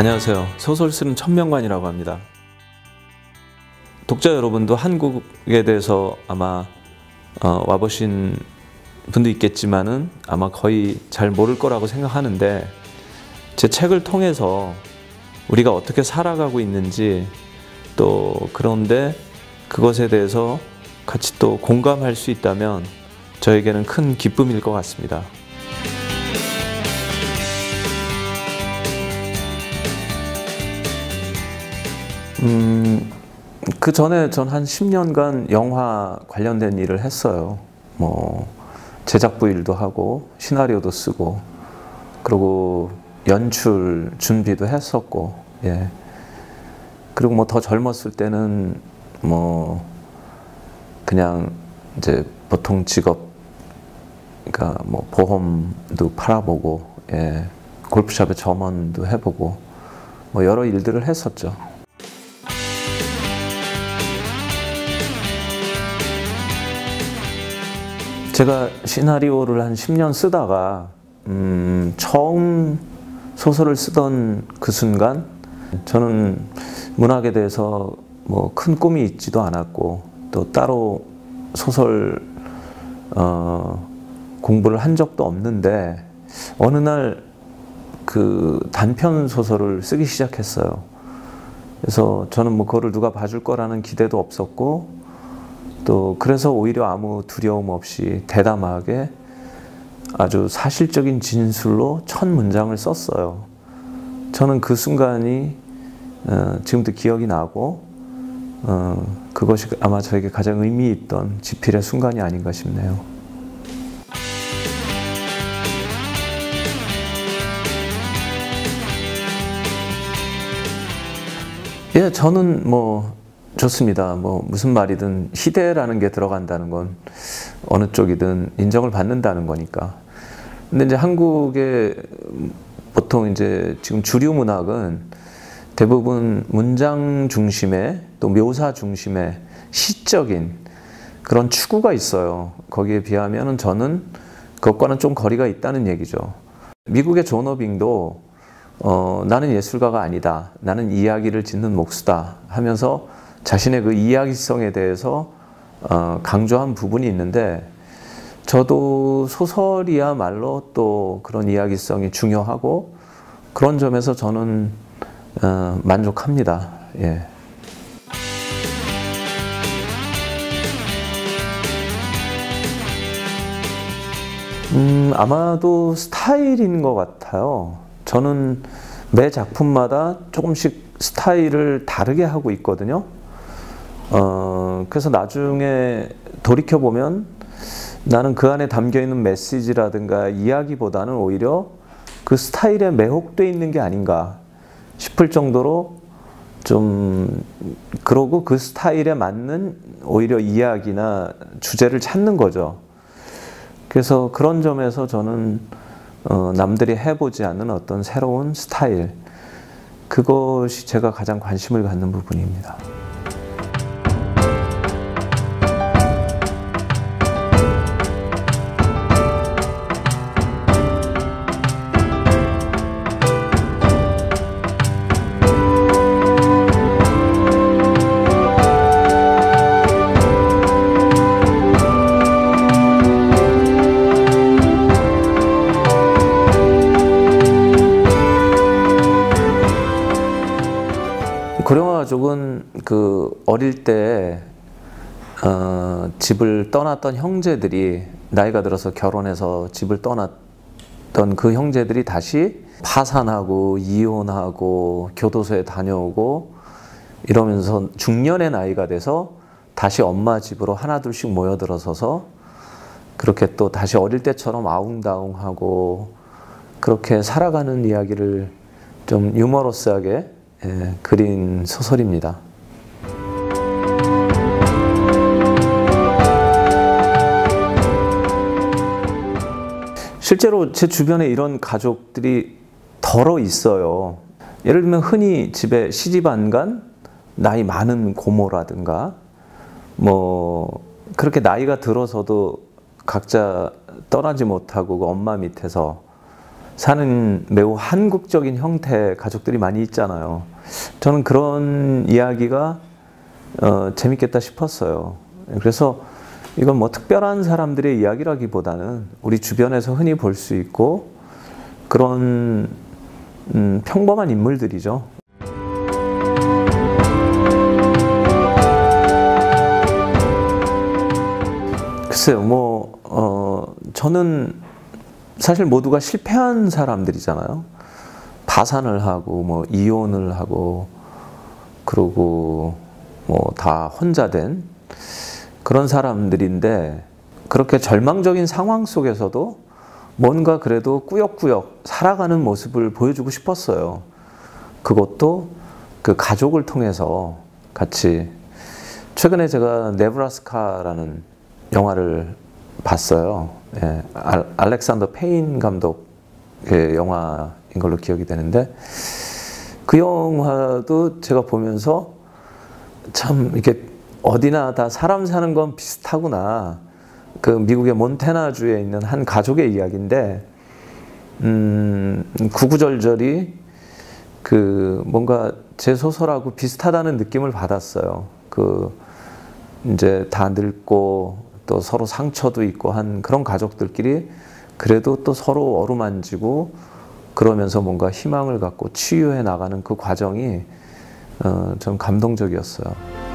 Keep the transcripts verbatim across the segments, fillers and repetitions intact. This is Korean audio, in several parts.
안녕하세요. 소설 쓰는 천명관이라고 합니다. 독자 여러분도 한국에 대해서 아마 어, 와보신 분도 있겠지만은 아마 거의 잘 모를 거라고 생각하는데, 제 책을 통해서 우리가 어떻게 살아가고 있는지, 또 그런데 그것에 대해서 같이 또 공감할 수 있다면 저에게는 큰 기쁨일 것 같습니다. 음, 그 전에 전 한 십 년간 영화 관련된 일을 했어요. 뭐 제작부 일도 하고 시나리오도 쓰고, 그리고 연출 준비도 했었고, 예. 그리고 뭐 더 젊었을 때는 뭐 그냥 이제 보통 직업, 그러니까 뭐 보험도 팔아보고, 예. 골프샵에 점원도 해보고, 뭐 여러 일들을 했었죠. 제가 시나리오를 한 십 년 쓰다가 음, 처음 소설을 쓰던 그 순간, 저는 문학에 대해서 뭐 큰 꿈이 있지도 않았고, 또 따로 소설 어, 공부를 한 적도 없는데, 어느 날 그 단편 소설을 쓰기 시작했어요. 그래서 저는 뭐 그거를 누가 봐줄 거라는 기대도 없었고, 또 그래서 오히려 아무 두려움 없이 대담하게 아주 사실적인 진술로 첫 문장을 썼어요. 저는 그 순간이 어, 지금도 기억이 나고, 어, 그것이 아마 저에게 가장 의미 있던 지필의 순간이 아닌가 싶네요. 예, 저는 뭐 좋습니다. 뭐 무슨 말이든 희대라는 게 들어간다는 건 어느 쪽이든 인정을 받는다는 거니까. 근데 이제 한국의 보통 이제 지금 주류 문학은 대부분 문장 중심의, 또 묘사 중심의 시적인 그런 추구가 있어요. 거기에 비하면 저는 그것과는 좀 거리가 있다는 얘기죠. 미국의 존 어빙도 어, 나는 예술가가 아니다, 나는 이야기를 짓는 목수다 하면서 자신의 그 이야기성에 대해서 어, 강조한 부분이 있는데, 저도 소설이야말로 또 그런 이야기성이 중요하고, 그런 점에서 저는 어, 만족합니다. 예. 음, 아마도 스타일인 것 같아요. 저는 매 작품마다 조금씩 스타일을 다르게 하고 있거든요. 어, 그래서 나중에 돌이켜보면 나는 그 안에 담겨있는 메시지라든가 이야기보다는 오히려 그 스타일에 매혹되어 있는 게 아닌가 싶을 정도로, 좀 그러고 그 스타일에 맞는 오히려 이야기나 주제를 찾는 거죠. 그래서 그런 점에서 저는 어, 남들이 해보지 않는 어떤 새로운 스타일, 그것이 제가 가장 관심을 갖는 부분입니다. 고령화 가족은 그 어릴 때 어, 집을 떠났던 형제들이 나이가 들어서 결혼해서 집을 떠났던 그 형제들이 다시 파산하고 이혼하고 교도소에 다녀오고 이러면서 중년의 나이가 돼서 다시 엄마 집으로 하나둘씩 모여들어서서 그렇게 또 다시 어릴 때처럼 아웅다웅하고 그렇게 살아가는 이야기를 좀 유머러스하게 예, 그린 소설입니다. 실제로 제 주변에 이런 가족들이 덜어 있어요. 예를 들면 흔히 집에 시집 안 간 나이 많은 고모라든가, 뭐 그렇게 나이가 들어서도 각자 떠나지 못하고 그 엄마 밑에서 사는 매우 한국적인 형태의 가족들이 많이 있잖아요. 저는 그런 이야기가 어, 재밌겠다 싶었어요. 그래서 이건 뭐 특별한 사람들의 이야기라기보다는 우리 주변에서 흔히 볼 수 있고 그런 음, 평범한 인물들이죠. 글쎄요, 뭐 어, 저는 사실 모두가 실패한 사람들이잖아요. 파산을 하고 뭐 이혼을 하고 그러고 뭐 다 혼자 된 그런 사람들인데 그렇게 절망적인 상황 속에서도 뭔가 그래도 꾸역꾸역 살아가는 모습을 보여주고 싶었어요. 그것도 그 가족을 통해서 같이. 최근에 제가 네브라스카라는 영화를 봤어요. 예, 알렉산더 페인 감독의 영화인 걸로 기억이 되는데 그 영화도 제가 보면서 참 이렇게 어디나 다 사람 사는 건 비슷하구나. 그 미국의 몬태나주에 있는 한 가족의 이야기인데 음, 구구절절이 그 뭔가 제 소설하고 비슷하다는 느낌을 받았어요. 그 이제 다 늙고 또 서로 상처도 있고 한 그런 가족들끼리 그래도 또 서로 어루만지고 그러면서 뭔가 희망을 갖고 치유해 나가는 그 과정이 어, 좀 감동적이었어요.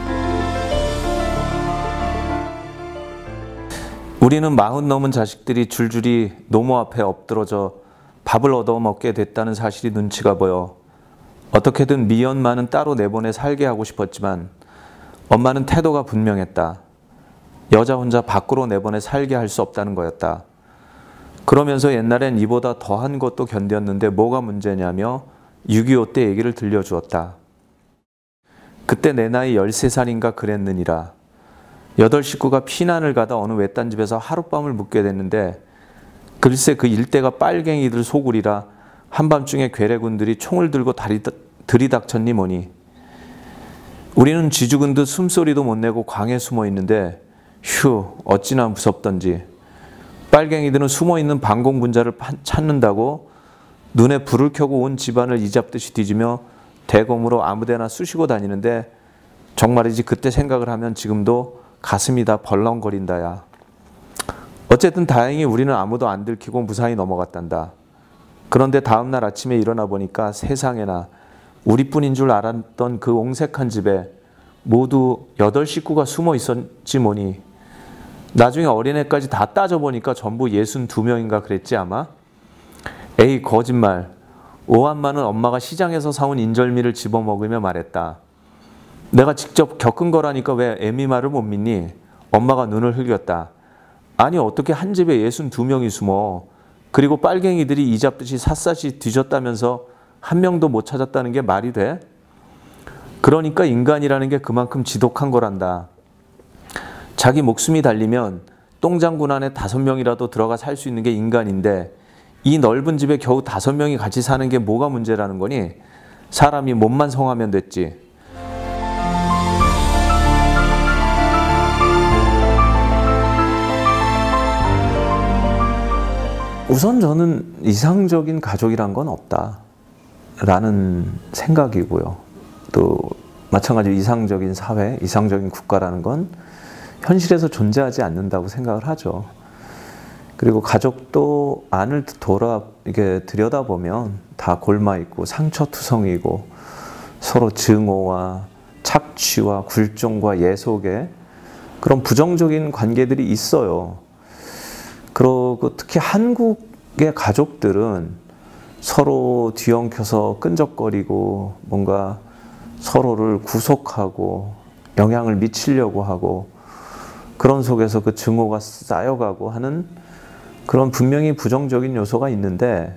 우리는 마흔 넘은 자식들이 줄줄이 노모 앞에 엎드러져 밥을 얻어먹게 됐다는 사실이 눈치가 보여 어떻게든 미연만은 따로 내보내 살게 하고 싶었지만 엄마는 태도가 분명했다. 여자 혼자 밖으로 내보내 살게 할 수 없다는 거였다. 그러면서 옛날엔 이보다 더한 것도 견뎠는데 뭐가 문제냐며 육이오 때 얘기를 들려주었다. 그때 내 나이 열세 살인가 그랬느니라. 여덟 식구가 피난을 가다 어느 외딴 집에서 하룻밤을 묵게 됐는데 글쎄 그 일대가 빨갱이들 소굴이라 한밤중에 괴뢰군들이 총을 들고 다리, 들이닥쳤니 뭐니. 우리는 쥐죽은 듯 숨소리도 못 내고 광에 숨어 있는데 휴 어찌나 무섭던지. 빨갱이들은 숨어있는 방공분자를 찾는다고 눈에 불을 켜고 온 집안을 이잡듯이 뒤지며 대검으로 아무데나 쑤시고 다니는데 정말이지 그때 생각을 하면 지금도 가슴이 다 벌렁거린다야. 어쨌든 다행히 우리는 아무도 안 들키고 무사히 넘어갔단다. 그런데 다음날 아침에 일어나 보니까 세상에나 우리뿐인 줄 알았던 그 옹색한 집에 모두 여덟 식구가 숨어 있었지 뭐니. 나중에 어린애까지 다 따져보니까 전부 예순두 명인가 그랬지 아마. 에이 거짓말. 오한마는 엄마가 시장에서 사온 인절미를 집어먹으며 말했다. 내가 직접 겪은 거라니까 왜 애미 말을 못 믿니? 엄마가 눈을 흘겼다. 아니 어떻게 한 집에 예순두 명이 숨어. 그리고 빨갱이들이 이잡듯이 샅샅이 뒤졌다면서 한 명도 못 찾았다는 게 말이 돼? 그러니까 인간이라는 게 그만큼 지독한 거란다. 자기 목숨이 달리면 똥장군 안에 다섯 명이라도 들어가 살 수 있는 게 인간인데 이 넓은 집에 겨우 다섯 명이 같이 사는 게 뭐가 문제라는 거니? 사람이 몸만 성하면 됐지. 우선 저는 이상적인 가족이란 건 없다라는 생각이고요. 또 마찬가지로 이상적인 사회, 이상적인 국가라는 건 현실에서 존재하지 않는다고 생각을 하죠. 그리고 가족도 안을 돌아 이게 들여다보면 다 골마 있고 상처투성이고 서로 증오와 착취와 굴종과 예속의 그런 부정적인 관계들이 있어요. 그리고 특히 한국의 가족들은 서로 뒤엉켜서 끈적거리고 뭔가 서로를 구속하고 영향을 미치려고 하고 그런 속에서 그 증오가 쌓여가고 하는 그런 분명히 부정적인 요소가 있는데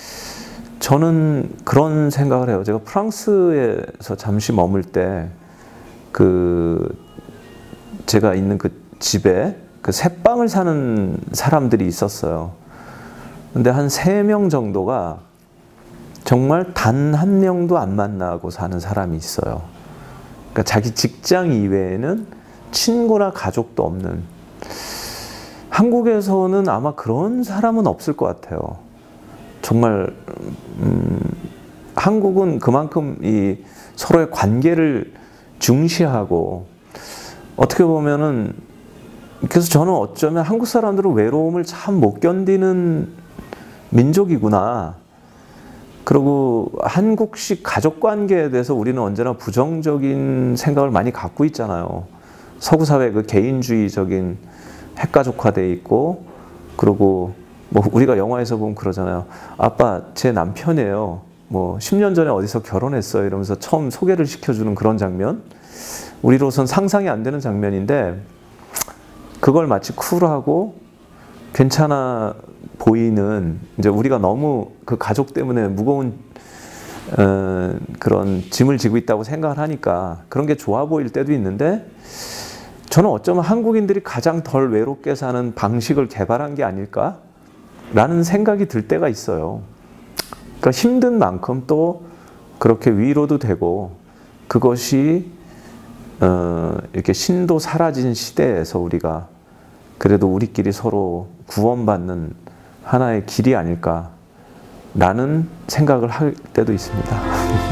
저는 그런 생각을 해요. 제가 프랑스에서 잠시 머물 때 그 제가 있는 그 집에 그 새빵을 사는 사람들이 있었어요. 근데 한 세 명 정도가 정말 단 한 명도 안 만나고 사는 사람이 있어요. 그러니까 자기 직장 이외에는 친구나 가족도 없는. 한국에서는 아마 그런 사람은 없을 것 같아요. 정말 음, 한국은 그만큼 이 서로의 관계를 중시하고 어떻게 보면은 그래서 저는 어쩌면 한국 사람들은 외로움을 참 못 견디는 민족이구나. 그리고 한국식 가족관계에 대해서 우리는 언제나 부정적인 생각을 많이 갖고 있잖아요. 서구 사회 그 개인주의적인 핵가족화돼 있고, 그리고 뭐 우리가 영화에서 보면 그러잖아요. 아빠 제 남편이에요. 뭐 십 년 전에 어디서 결혼했어요. 이러면서 처음 소개를 시켜주는 그런 장면. 우리로선 상상이 안 되는 장면인데 그걸 마치 쿨하고 괜찮아 보이는, 이제 우리가 너무 그 가족 때문에 무거운 어, 그런 짐을 지고 있다고 생각을 하니까 그런 게 좋아 보일 때도 있는데, 저는 어쩌면 한국인들이 가장 덜 외롭게 사는 방식을 개발한 게 아닐까? 라는 생각이 들 때가 있어요. 그러니까 힘든 만큼 또 그렇게 위로도 되고, 그것이 어, 이렇게 신도 사라진 시대에서 우리가 그래도 우리끼리 서로 구원받는 하나의 길이 아닐까라는 생각을 할 때도 있습니다.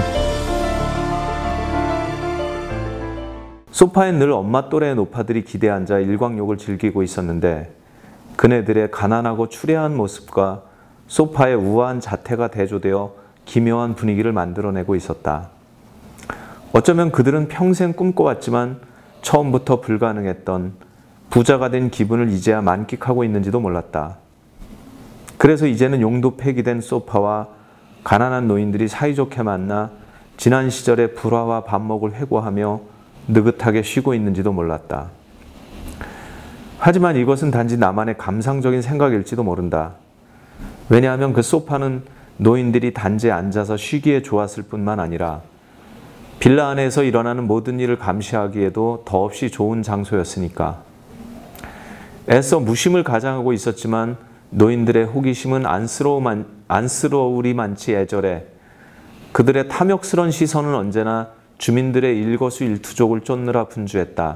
소파에 늘 엄마 또래의 노파들이 기대 앉아 일광욕을 즐기고 있었는데 그네들의 가난하고 추레한 모습과 소파의 우아한 자태가 대조되어 기묘한 분위기를 만들어내고 있었다. 어쩌면 그들은 평생 꿈꿔왔지만 처음부터 불가능했던 부자가 된 기분을 이제야 만끽하고 있는지도 몰랐다. 그래서 이제는 용도 폐기된 소파와 가난한 노인들이 사이좋게 만나 지난 시절의 불화와 반목을 회고하며 느긋하게 쉬고 있는지도 몰랐다. 하지만 이것은 단지 나만의 감상적인 생각일지도 모른다. 왜냐하면 그 소파는 노인들이 단지에 앉아서 쉬기에 좋았을 뿐만 아니라 빌라 안에서 일어나는 모든 일을 감시하기에도 더없이 좋은 장소였으니까. 애써 무심을 가장하고 있었지만 노인들의 호기심은 안쓰러우만, 안쓰러우리만치 애절해 그들의 탐욕스런 시선은 언제나 주민들의 일거수일투족을 쫓느라 분주했다.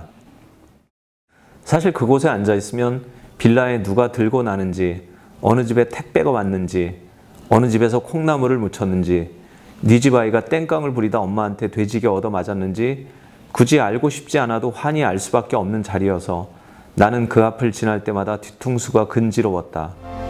사실 그곳에 앉아있으면 빌라에 누가 들고 나는지, 어느 집에 택배가 왔는지, 어느 집에서 콩나물을 묻혔는지, 네 집 아이가 땡깡을 부리다 엄마한테 돼지게 얻어맞았는지 굳이 알고 싶지 않아도 환히 알 수밖에 없는 자리여서 나는 그 앞을 지날 때마다 뒤통수가 근지러웠다.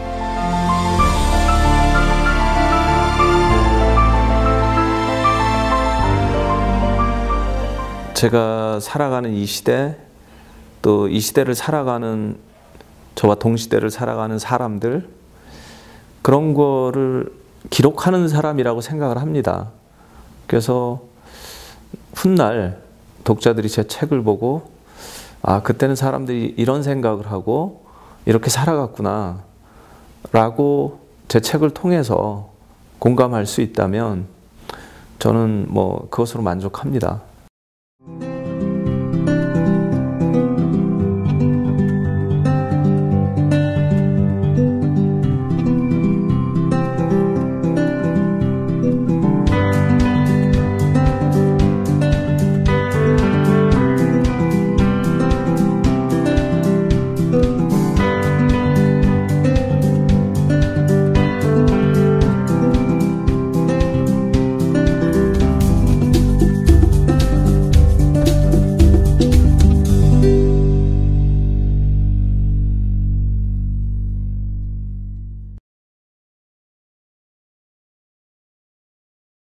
제가 살아가는 이 시대, 또 이 시대를 살아가는 저와 동시대를 살아가는 사람들, 그런 거를 기록하는 사람이라고 생각을 합니다. 그래서 훗날 독자들이 제 책을 보고 아, 그때는 사람들이 이런 생각을 하고 이렇게 살아갔구나 라고 제 책을 통해서 공감할 수 있다면 저는 뭐 그것으로 만족합니다.